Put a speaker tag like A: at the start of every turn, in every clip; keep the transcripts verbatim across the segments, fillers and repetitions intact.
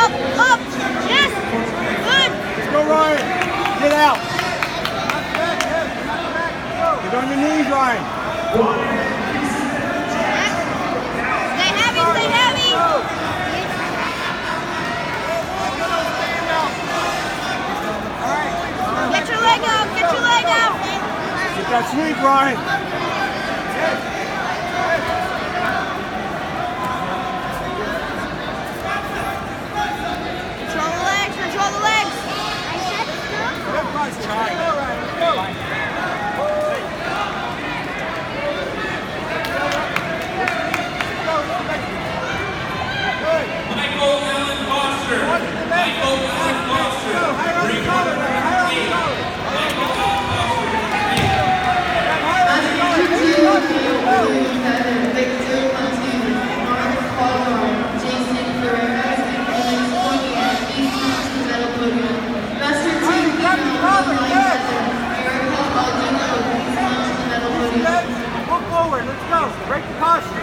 A: Up, up. Yes. Good.
B: Let's go, Ryan. Get out. Get on your knees, Ryan.
A: Stay heavy, stay heavy. Get your leg out, get your leg out.
B: Get that sweep, Ryan.
A: Control the legs, control the legs.
B: Everybody's trying. Go, Ryan. Go.
C: Michael Allen Foster. Michael Allen Foster. Three quarter eight. Michael Allen
B: Move forward. Let's go. Break the posture.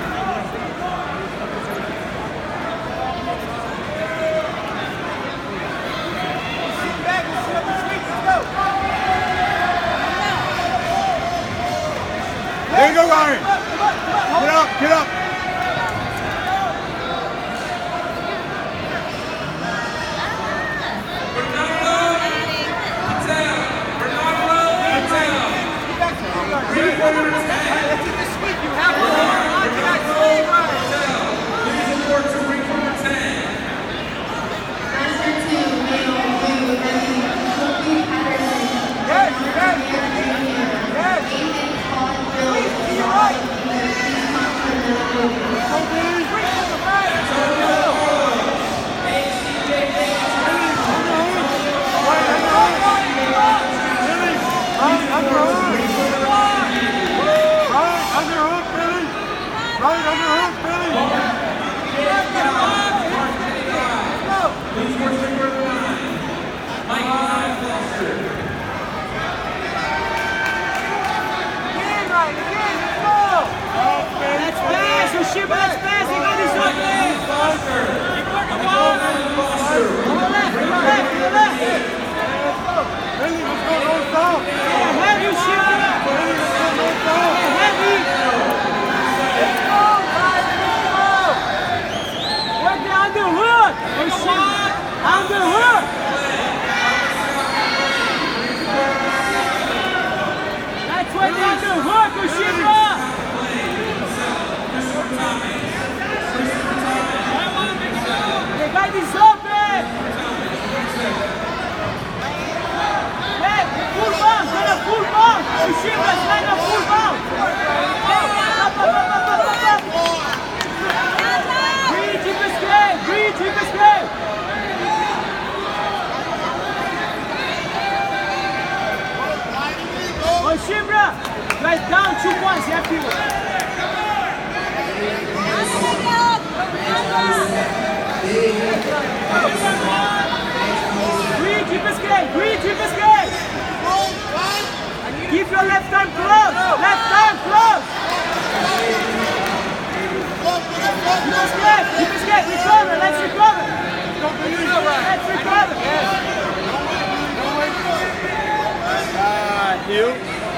B: There you go, Ryan. Get up, get up.
D: Guys, down two points, you have to. Green, keep it straight. Green, keep it straight. Keep your left arm close. Left arm close. Keep it straight. Keep it straight. Recover. Let's recover. Let's recover.
B: Ah, you.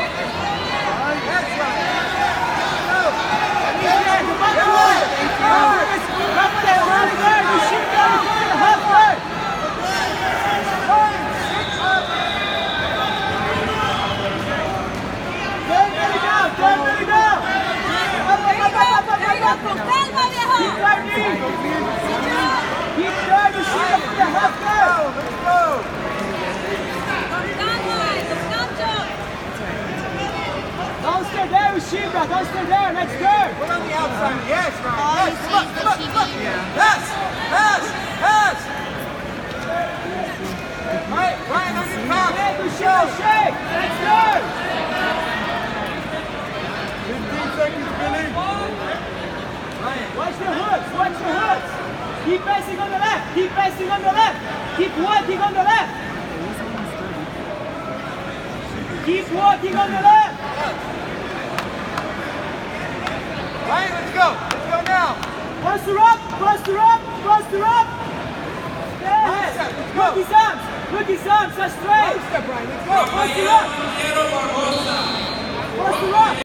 D: Don't stay there, Shibra. Don't stay there. Let's go.
B: Put on the outside. Yes, Ryan. Yes, look, look, look. Pass, pass, pass. Right, Ryan, on your pass.
D: Shake, shake. Let's go.
B: fifteen seconds, Billy.
D: Ryan, watch the hooks. Watch the hooks. Keep passing on the left. Keep passing on the left. Keep walking on the left. Keep walking on the left.
B: Ryan, let's go. Let's go now.
D: Cluster up. Cluster up. Cluster up. Yes.
B: Step, let's
D: Look
B: go.
D: his arms. Look his arms. That's straight.
B: Step, Brian. Let's go.
D: Post it up.
C: Rafael Montero Barbosa.
D: Post it up.